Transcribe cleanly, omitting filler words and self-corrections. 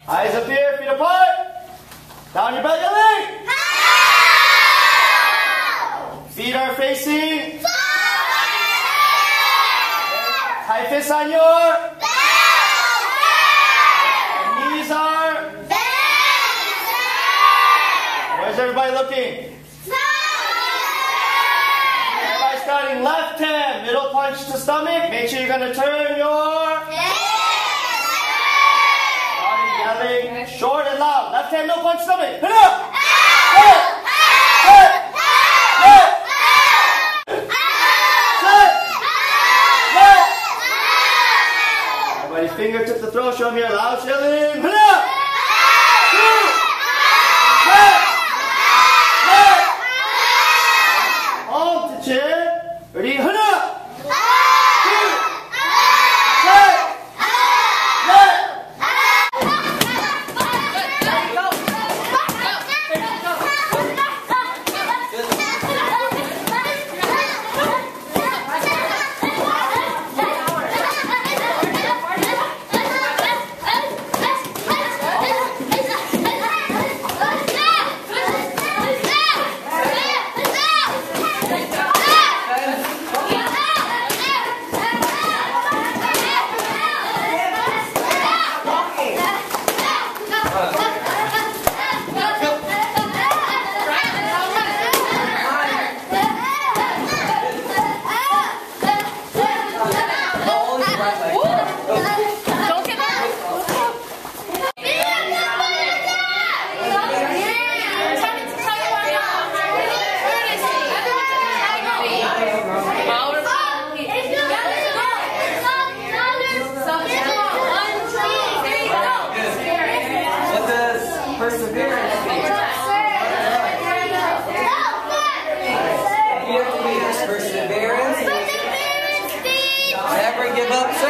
Eyes up here, feet apart. Down your belly, leg. Feet are facing. High fists on your. Knees are. Where's everybody looking? Everybody starting left hand, middle punch to stomach. Make sure you're going to turn your. Yelling short and loud. Left hand, no punch stomach. Hit up! Everybody's fingertips to throw. Show me your loud yelling. Hit up! Arm to chin. Ready? Hit up! Never give up.